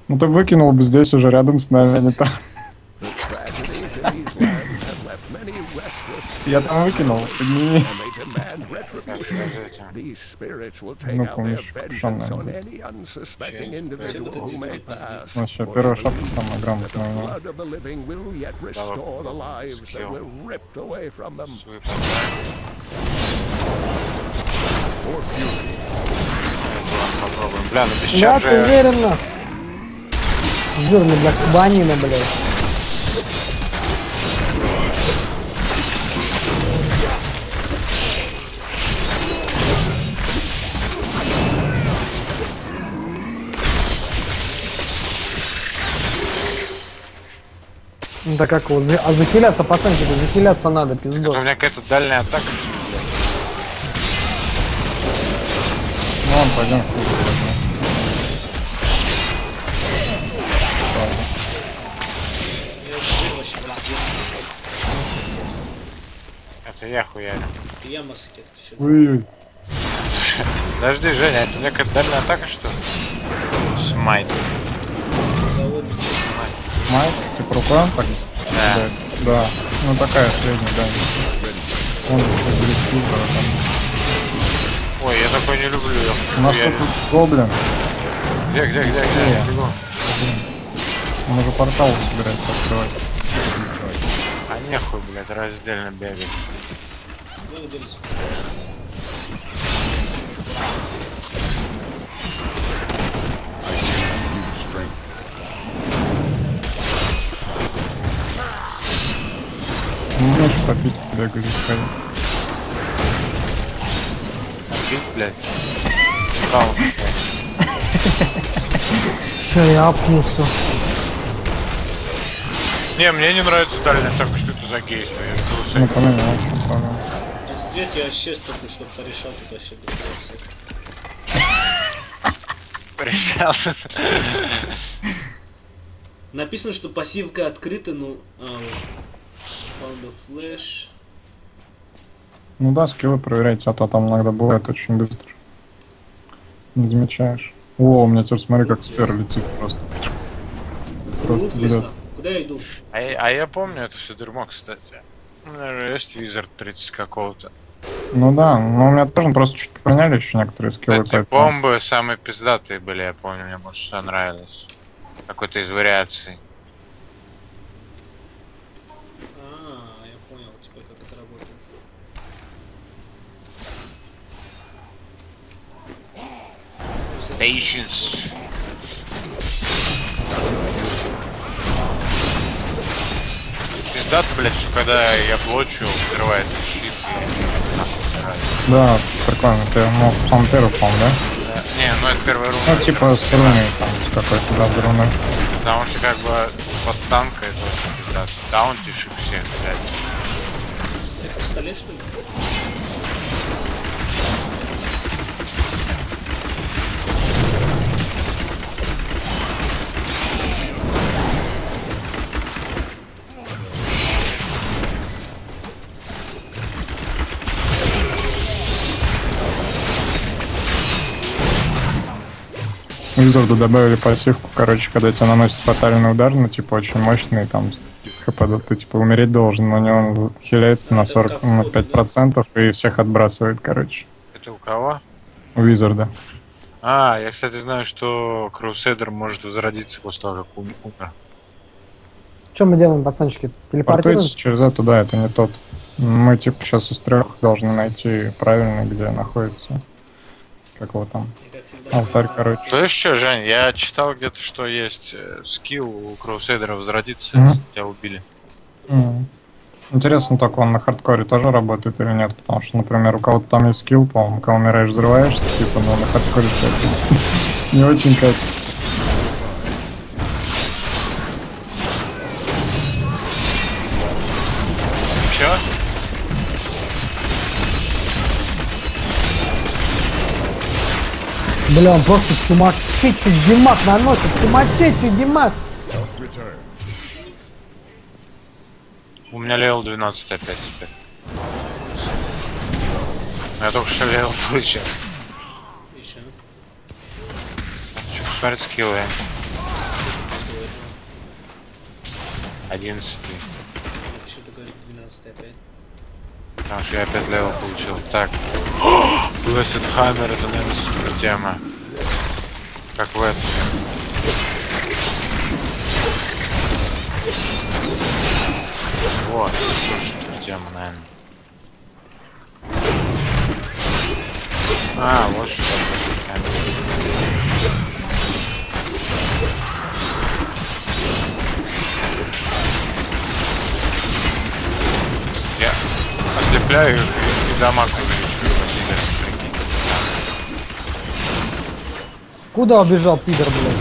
Ну ты выкинул бы здесь уже рядом с нами, а не там. Я там выкинул. Подними. Ну, помнишь, капюшон, вообще, первая шапка самая грамотная. Попробуем. Бля, ну без Да, чарджа... ты уверенно. Жирный, блядь, кабанина, блядь. Ну да как его, захиляться, пацанчики, захиляться надо, У пиздос. меня какая-то дальняя атака. Ну, ладно, пойдем. Это я хуярю. Я массакет. Ой-ой. Подожди, Женя, это у меня какая-то дальняя атака, что ли? Смайт. Майк, типа рука? Так? Да. Да. Ну такая средняя, да. Он блестит, там. Ой, я такой не люблю. У нас Я... тут гоблин. Где? Я бегу. Он уже портал собирается открывать. А нехуй, блядь, раздельно бегать. Ну, можешь попить, бегать, сходить. Пить, блядь. Стал, Че, я апнулся. Не, мне не нравится дальняя атака, что это за гейство. Ну, поменял, что понял. Здесь я вообще только что порешал тут вообще Пришел. Написано, что пассивка открыта, ну... Pound of Flash. Ну да, скиллы проверяйте, а то там иногда бывает очень быстро. Не замечаешь. О, у меня теперь смотри, как сфера летит просто. Просто Руфлес, берет. куда я иду? А я помню это все дерьмо, кстати. У меня же есть визард 30 какого-то. Ну да, но у меня тоже просто чуть поменяли еще некоторые скиллы, Кстати, поэтому... бомбы самые пиздатые были, я помню, мне больше всего нравилось. Какой-то из вариаций. Я понял теперь, как это работает. Patience. Пиздато, блядь, что когда я блочу, взрывается щит и нахуй убирает. Да, прикольно. Ты, ну, сам первый, по-моему, да? Да. Не, ну это первая руна. Ну, типа с руной там, с какой-то, да, с руной. Потому что как бы под танка это очень пиздато. Даунтишь и всех, блядь. Это пистолет, что ли? Визарду добавили пассивку, короче, когда тебя наносит фатальный удар, ну, типа, очень мощный, там, хп, ты, типа, умереть должен, но он хиляется на 40, на 5% и всех отбрасывает, короче. Это у кого? У Визарда. А, я, кстати, знаю, что Крусейдер может возродиться после того, как умер. Что мы делаем, пацанчики? Телепортируем? Портуется через эту, да, это не тот. Мы, типа, сейчас из 3 должны найти правильный, где находится. Как его там? Алтарь, короче. Слышь, что, Жень, я читал где-то, что есть скилл у Крусейдера возродиться, если тебя убили. Интересно, только он на хардкоре тоже работает или нет, потому что, например, у кого-то там есть скилл, по-моему, когда умираешь, взрываешься, типа, но на хардкоре не очень катит. Чё? Бля, он просто чумачечий димак наносит, чумачечий димак. У меня левел 12 опять теперь. Я только что левел получил. Еще. Посмотреть скиллы. 11. Это что такое 12 опять? Потому что я опять левел получил. Так. Blessed Hammer это, наверное, супер тема. Как в этом. Вот, супер тема, наверное. А, вот что такое. Я ослепляю их и дамаг увеличиваю. Прикинь. Куда убежал, пидор, блядь?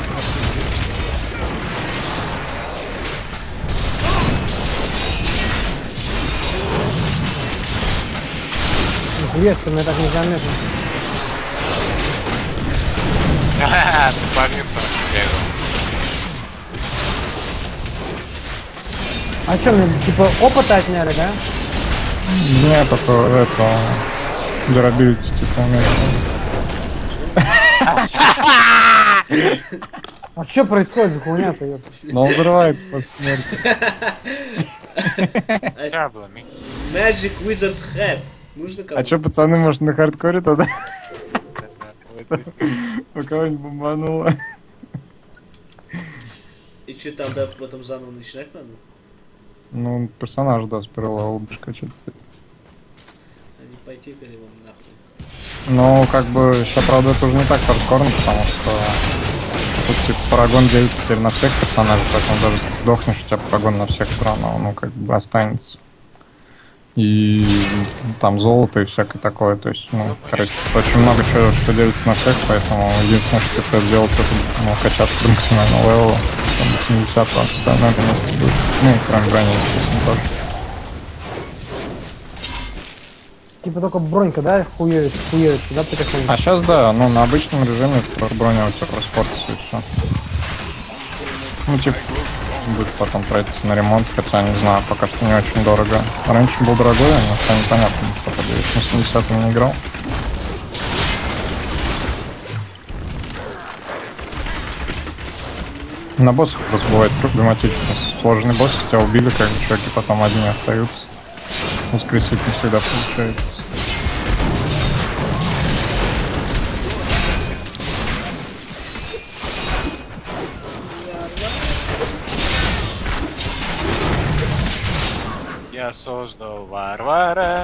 Нихуя себе, мне так незаметно. Ха-ха, ты погиб, бегал. А что, мне типа опыта отняли, да? Не, только это... Durability, типа, уменьшено. А что происходит за хуйня-то, ёпта? Но он взрывается после смерти. Яблами. Magic Wizard Head. Нужно А кого-то? чё, пацаны, может, на хардкоре тогда? У кого-нибудь бомбануло. И что там, да, потом заново начинать надо? Ну, персонаж, да, сперва улыбочка что-то. А не пойти к вам нахуй. Ну, как бы, сейчас, правда, это уже не так хардкорно, потому что тут, типа, парагон делится теперь на всех персонажей, поэтому даже если ты дохнешь, у тебя парагон на всех все равно, ну, как бы, останется. И там золото и всякое такое, то есть, ну, короче, очень много чего, что делится на всех, поэтому единственное, что ты сделать, это, ну, качаться до максимального левела, там, до 70-го, остальное на месте будет. Ну, и кроме брони, естественно, тоже. Типа только бронька, да, хуевится, да, потихоньку? А сейчас, да, ну, на обычном режиме броня у тебя просто портится и все. Ну, типа, будешь потом тратиться на ремонт, хотя, не знаю, пока что не очень дорого. Раньше был дорогой, но стало непонятно, пока я еще на 70-м не играл. На боссах просто бывает проблематично. Сложные боссы тебя убили, как бы чуваки потом одни остаются. Воскресить не всегда получается. Я создал варвара.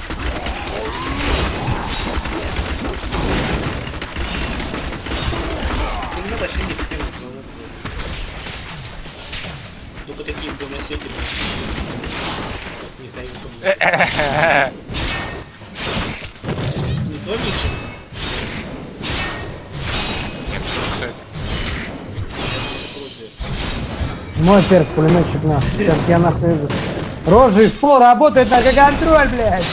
Ну, не надо вообще не хотел. Только такие доносеки. Михаил, не твой Миша? Мой перс, пулеметчик, нахуй. Сейчас я нахуй иду. Рожи из пола работает наркоконтроль, блядь!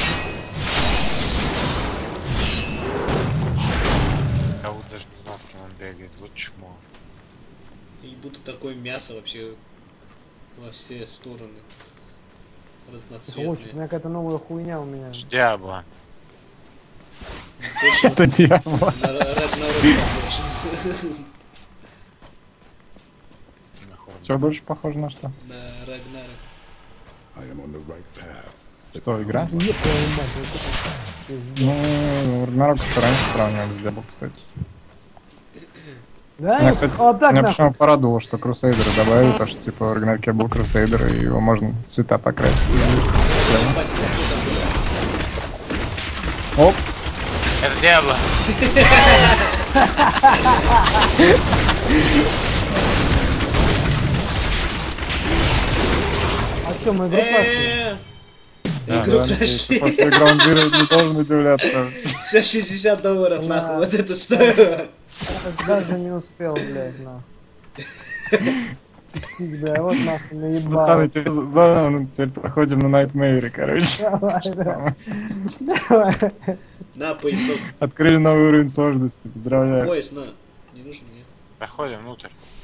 Я вот даже не знал, с кем он бегает. Вот чмо. И будто такое мясо вообще во все стороны. Лучше, у Разноцветное. меня какая-то новая хуйня у меня. Диабло. Это дьявол. На Рагнарёк похож. Что больше похоже на что? На Рагнарёк. Что, игра? Еб твою мать, вот это пиздец. Ну, Рагнарок еще раньше сравнивали с Диабло, кстати. Да, Меня, кстати, вот так меня нахуй. почему порадовало, что Крусейдеры добавили, то что типа в Рагнарке был Крусейдер, и его можно цвета покрасить. Оп! Это Диабло. А чё, мы игру прошли? Игру прошли. После игры он не должен удивляться. Все $60 нахуй, Да. вот это стоило. Даже не успел, блядь, нахуй. Писить, бля, вот нахуй наебал. Пацаны, теперь заново, ну, теперь проходим на Nightmare, короче. Давай, давай. Давай. На, поясок. Открыли новый уровень сложности, поздравляю. Пояс, на. Не нужен, нет. Проходим внутрь.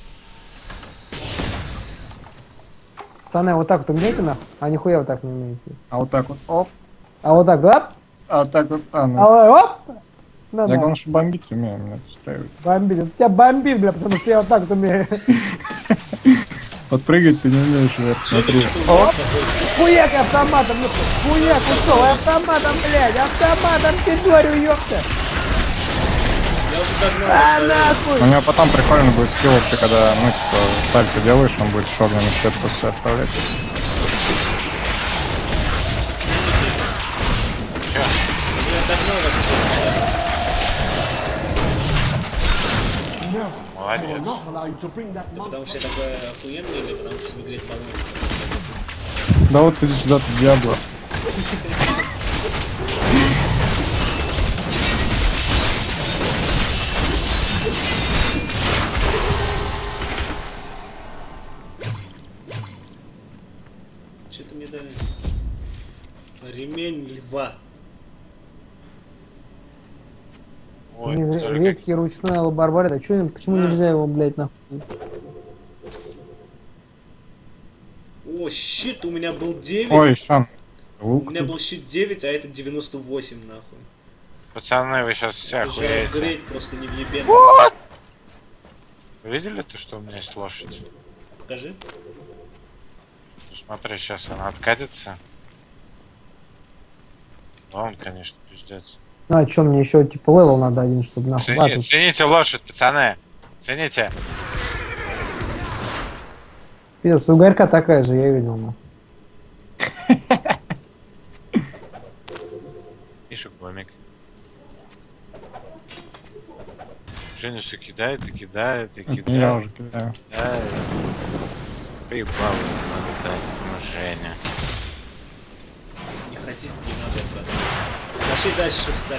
Пацаны, вот так вот умеете нахуй? А нихуя вот так не умеете. А вот так вот, оп, А вот так, да? а вот так вот, ну. А вот, оп! Ну Я да, главное, что бомбить умею, меня устраивает. бомбит. У тебя бомбит, бля, потому что я вот так вот умею. Подпрыгать ты не умеешь вверх, смотри. Хуяк автоматом, ёпта. Хуяк ушел, автоматом, блядь, автоматом пидорю, ёпта. Я уже догнал. А его. нахуй. У него потом прикольно будет скилл, ты когда, ну, типа, сальто делаешь, он будет шогом сетку все оставлять. Я догнал вас уже. Молодец. Да потому что я такой охуенный или потому что не греет баланс? Да вот иди сюда, ты Диабло. Что-то мне дали. Ремень льва. Ой, Блин, только- редкий ручной алабарбарет. А чё, почему На. нельзя его, блядь, нахуй? О, щит, у меня был 9. Ой, Шан. У меня был щит 9, а это 98, нахуй. Пацаны, вы сейчас все Это же охуеете. апгрейд просто не въебен. Вы видели то, что у меня есть лошадь? Покажи. Ну, смотри, сейчас она откатится. Да, он, конечно, пиздец. Ну а чё, мне еще типа левел надо один, чтобы нахуй. Ладно. Цените лошадь, пацаны. Цените. Пиздец, у Игорька такая же, я видел, ну. Миша Гомик. Женя все кидает и кидает и Это не я кидает. уже кидаю. Ай, поебал, надо дать ему Женя. Не хотите, не надо, брат. Пошли дальше, что встали.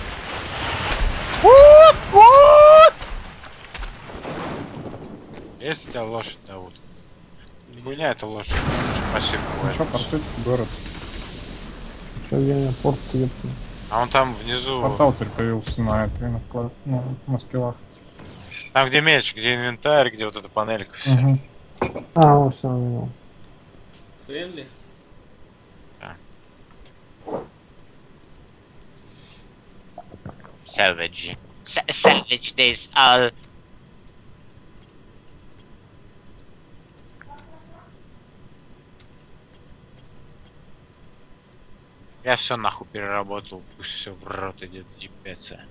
Есть у тебя лошадь, Дауд? Хуйня это лошадь. Спасибо, Ну чё, бывает. портит город. Чё, где у меня порт, ёпта. А он там внизу, Портал теперь появился на этой, на скиллах. там где меч, где инвентарь, где вот эта панелька вся. Мгм. А, вот все, видел. Френдли? Savage. Savage days all. Я все нахуй переработал, пусть все в рот идет, ебется.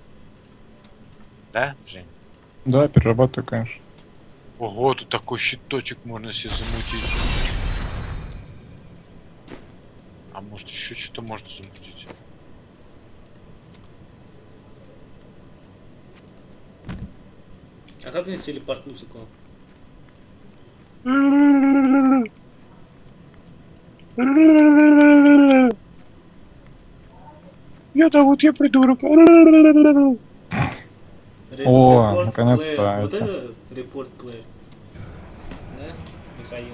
Да, Жень? Да, перерабатываю, конечно. Ого, тут такой щиточек можно себе замутить. А может еще что-то можно замутить? А как мне телепортнуться к вам? Я зовут, я придурок. О, Report наконец-то player. Вот это. это репорт плеер. Да, Михаил?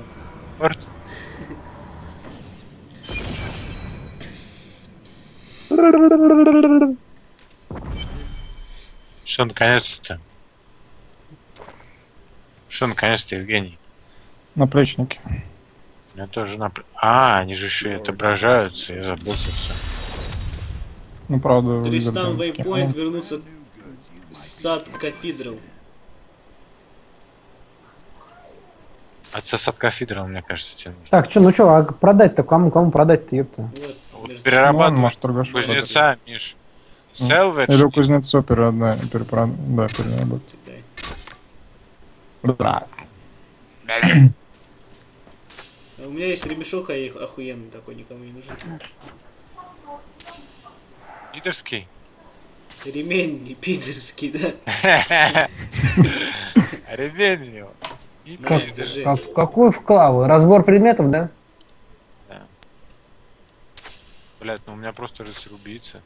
Что наконец-то? Что наконец-то, Евгений? Наплечники. У меня тоже А, они же еще и отображаются, я заботился. Ну, правда, Тристан выглядят Вейпоинт такие. вернуться в сад Кафедрал. Отца сад кафедрал, мне кажется, тебе нужно. Так, чё, ну чё, а продать-то кому продать-то, ёпта? Вот, Вот между- Ну, перерабатывать может, торгашу. кузнеца, Миш. Или Селвидж. у кузнецу переработать. Китай. Да. А у меня есть ремешок охуенный такой, никому не нужен. Лидерский. Ремень не пидорский, да? Ремень его. И На, пиздец. держи. Какой вклав? Разбор предметов, да? Блять, ну у меня просто рыцарь-убийца.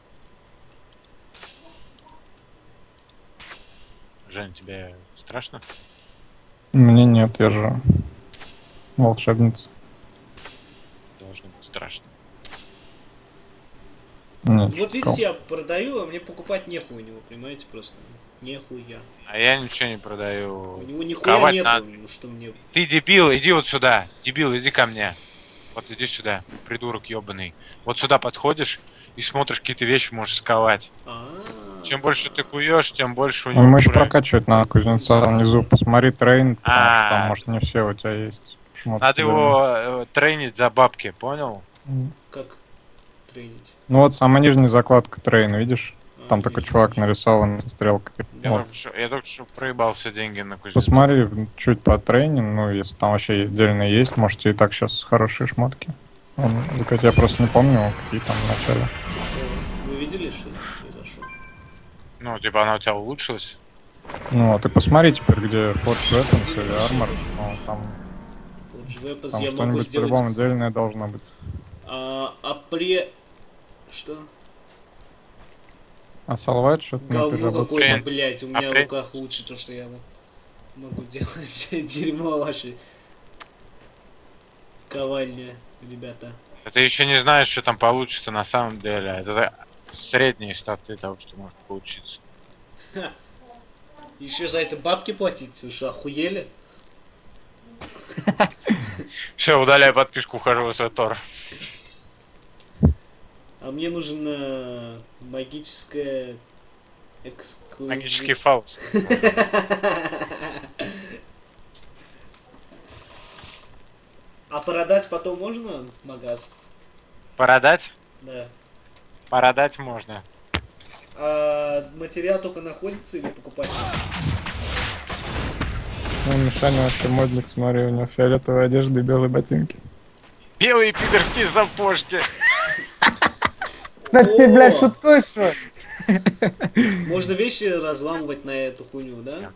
Жень, тебе страшно? Мне нет, я же волшебница. Должно быть страшно. Нет, Вот прикол. видите, я продаю, а мне покупать нехуй у него, понимаете, просто. Нехуя. А я ничего не продаю. У него нихуя Ковать нету, надо. ну что мне... Ты дебил, иди вот сюда. Дебил, иди ко мне. Вот иди сюда, придурок ебаный. Вот сюда подходишь и смотришь, какие ты вещи можешь сковать. А, Чем больше ты куешь, тем больше у Ну, него мы еще уровень. прокачивать надо кузнеца внизу. Посмотри трейн, потому что там, А. может, не все у тебя есть. шмотки Надо верные. его тренить за бабки, понял? Как тренить? Ну вот, самая нижняя закладка трейн, видишь? Там А, такой вижу, чувак вижу. нарисован со стрелкой. Я, Вот. я только что проебал все деньги на кузнеца. Посмотри чуть по трейнинг, ну, если там вообще отдельно есть, можете и так сейчас хорошие шмотки. Я просто не помню, какие там в начале. Вы видели, что произошло? Ну, типа она у тебя улучшилась. Ну, а ты посмотри теперь, где Forge Weapons или Armor, ну, там Forge Weapons Там я могу что-нибудь сделать... по-любому отдельное должно быть. Что? А салват что-то не Говно переработал. какое-то, Блин. блядь, у меня в Апрель. руках лучше то, что я могу делать. Дерьмо ваше. Ковальня, ребята. Ты еще не знаешь, что там получится на самом деле. Это средние статы того, что может получиться. Еще за это бабки платить? Вы что, охуели? Все, удаляй подписку, ухожу в свой тор. А мне нужен магическое Магический фаус. А продать потом можно магаз? Продать? Да. Продать можно. А материал только находится или покупать? Ну, Мишаня вообще модник, смотри, у него фиолетовая одежда и белые ботинки. Белые пидорские сапожки. Да ты, О! блядь, шуткой, что? Можно вещи разламывать на эту хуйню, да?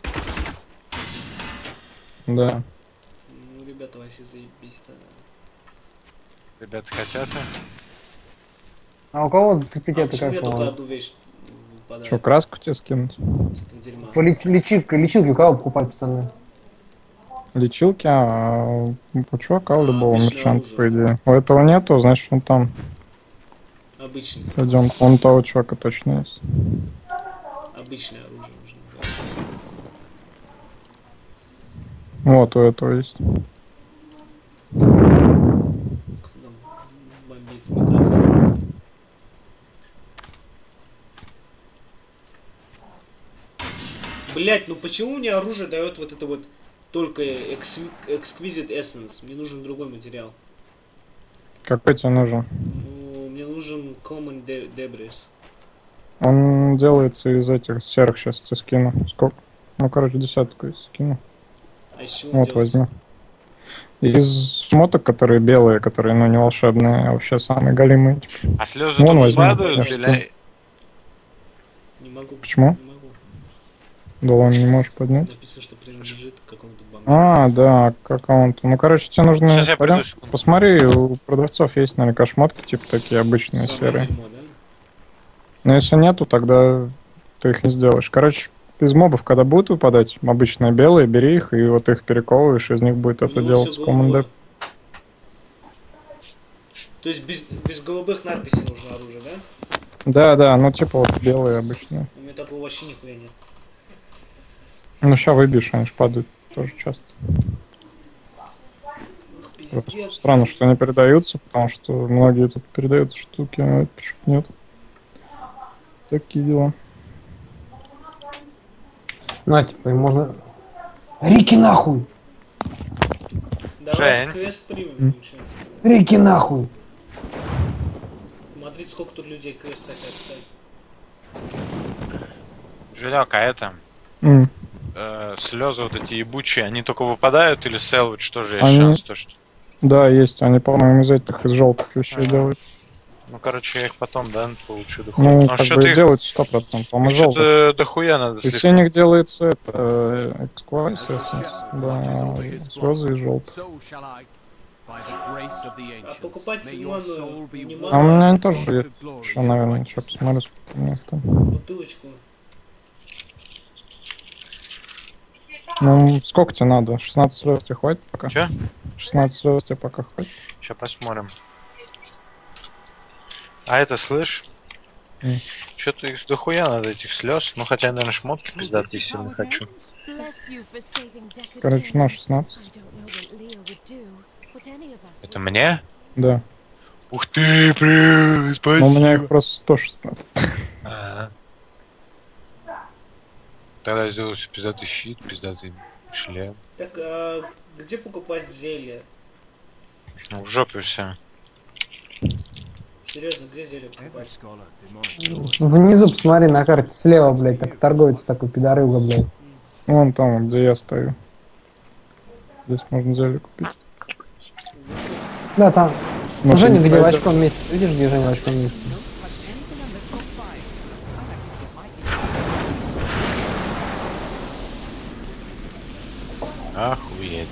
Да. Ну, ребята, вообще заебись-то. Ребята хотят. А у кого зацепить А это почему как я только вам? одну вещь подарок? Че, краску тебе скинуть? С этого дерьма. Личилки у кого покупать, пацаны? Лечилки, а у чувака, у любого обычное мерчанта, оружие. по идее. У этого нету, значит он там. Обычный. Пойдем, он у того чувака точно есть. Обычное оружие нужно. Вот, у этого есть. Там бомбит микрофон. Блять, ну почему мне оружие дает вот это вот только Exquisite Essence? Мне нужен другой материал. Какой тебе нужен? Ну, мне нужен Common Debris. Он делается из этих серых, сейчас тебе скину. Сколько? Ну, короче, десятку скину. А из чего Вот, он делается? возьми. Из шмоток, которые белые, которые, ну, не волшебные, а вообще самые голимые. Типа. А слезы Вон тут возьми, падают конечно. или... Не могу. Почему? Не могу. Да он не можешь поднять. Написано, что принадлежит какому-то бомжу. А, да, к аккаунту. Ну, короче, тебе нужно... Сейчас я пойдем, приду, секунду. посмотри, у продавцов есть наверняка шмотки, типа такие обычные, Самое серые. дерьмо, да? Но если нету, тогда ты их не сделаешь. Короче, из мобов, когда будут выпадать обычные белые, бери их и вот их перековываешь, из них будет это У него делать всё Common голубое. Depth. То есть без голубых надписей нужно оружие, да? Да, ну типа вот белые обычные. У меня такого вообще нихуя нет. Ну сейчас выбьешь, они ж падают тоже часто. Ах, Просто пиздец. странно, что они передаются, потому что многие тут передают штуки, а это почему-то нет. Такие дела. На, типа, и можно... Рики нахуй! Давайте Жень. квест примем. чё. Рики нахуй! Смотрите, сколько тут людей квест хотят. Женек, а это... М. слезы вот эти ебучие, они только выпадают или селвидж тоже есть Они- шанс? То, что... Да, есть. Они, по-моему, из этих, из желтых вещей Ага. делают. Ну, короче, я их потом, да, получу дохуя. Ну, А как что бы ты их... делают 100%. По-моему, желтых. Что-то дохуя надо Из слегка. синих делается это эксквайс, да, слезы и желтых. А покупать ману, не А у ману, меня тоже есть. Еще, наверное, сейчас посмотрю, сколько у них там. бутылочку. Ну, сколько тебе надо? 16 слез тебе хватит пока? Че? 16 слез тебе пока хватит? Сейчас посмотрим. А это, слышь? М. Что-то их дохуя надо, этих слез. Ну, хотя я, наверное, шмотки пиздатые сильно хочу. Короче, на 16. Это мне? Да. Ух ты, блин, Но у меня их спасибо. просто 116. А, Тогда сделаю себе пиздатый щит, пиздатый шлем. Так, а где покупать зелье? Ну, в жопе все. Серьезно, где зелье покупать? Внизу посмотри на карте, слева, блядь, так, торговец такой пидорыга, блядь. Вон там, вот, где я стою. Здесь можно зелье купить. Да, там. Ну, Женя, ты не где в пойдёшь? очком месяц? Видишь, где Женя в очком месяце? Охуеть.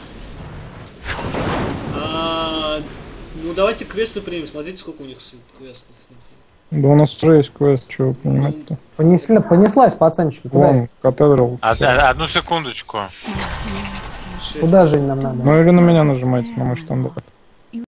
Ну давайте квесты примем, смотрите, сколько у них квестов. Да у нас уже есть квест, чего понимать-то. Понеслась, пацанчики, куда? Вон, катедрал. Одну секундочку. Куда, Жень, нам надо? Ну или на меня нажимайте, на мой штандарт.